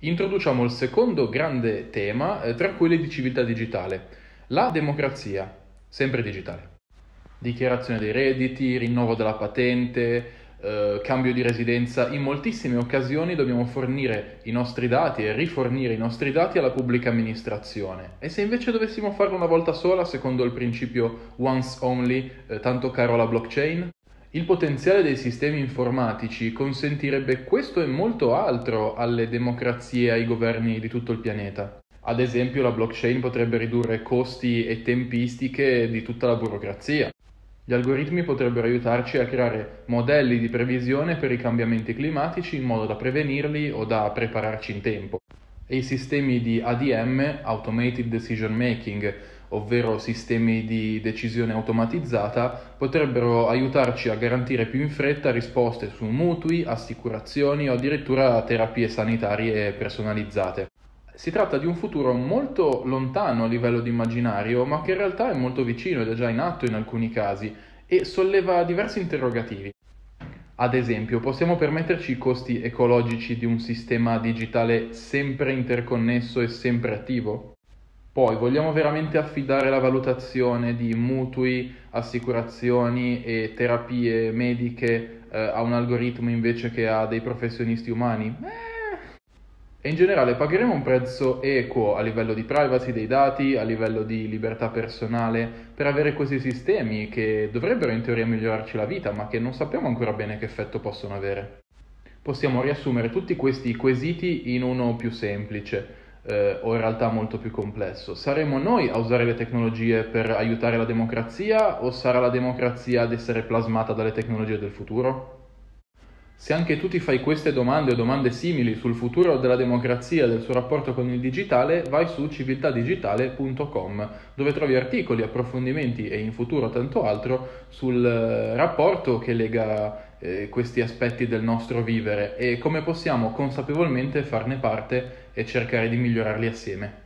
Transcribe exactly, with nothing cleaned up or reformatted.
Introduciamo il secondo grande tema, eh, tra quelli di civiltà digitale, la democrazia, sempre digitale. Dichiarazione dei redditi, rinnovo della patente, eh, cambio di residenza. In moltissime occasioni dobbiamo fornire i nostri dati e rifornire i nostri dati alla pubblica amministrazione. E se invece dovessimo farlo una volta sola, secondo il principio once only, eh, tanto caro alla blockchain? Il potenziale dei sistemi informatici consentirebbe questo e molto altro alle democrazie e ai governi di tutto il pianeta. Ad esempio, la blockchain potrebbe ridurre costi e tempistiche di tutta la burocrazia. Gli algoritmi potrebbero aiutarci a creare modelli di previsione per i cambiamenti climatici in modo da prevenirli o da prepararci in tempo. E i sistemi di A D M, Automated Decision Making, ovvero sistemi di decisione automatizzata, potrebbero aiutarci a garantire più in fretta risposte su mutui, assicurazioni o addirittura terapie sanitarie personalizzate. Si tratta di un futuro molto lontano a livello di immaginario, ma che in realtà è molto vicino ed è già in atto in alcuni casi e solleva diversi interrogativi. Ad esempio, possiamo permetterci i costi ecologici di un sistema digitale sempre interconnesso e sempre attivo? Poi, vogliamo veramente affidare la valutazione di mutui, assicurazioni e terapie mediche eh, a un algoritmo invece che a dei professionisti umani? Eh, e in generale pagheremo un prezzo equo a livello di privacy dei dati, a livello di libertà personale, per avere questi sistemi che dovrebbero in teoria migliorarci la vita, ma che non sappiamo ancora bene che effetto possono avere. Possiamo riassumere tutti questi quesiti in uno più semplice, eh, o in realtà molto più complesso. Saremo noi a usare le tecnologie per aiutare la democrazia o sarà la democrazia ad essere plasmata dalle tecnologie del futuro? Se anche tu ti fai queste domande o domande simili sul futuro della democrazia e del suo rapporto con il digitale, vai su civiltàdigitale punto com, dove trovi articoli, approfondimenti e in futuro tanto altro sul eh, rapporto che lega eh, questi aspetti del nostro vivere e come possiamo consapevolmente farne parte e cercare di migliorarli assieme.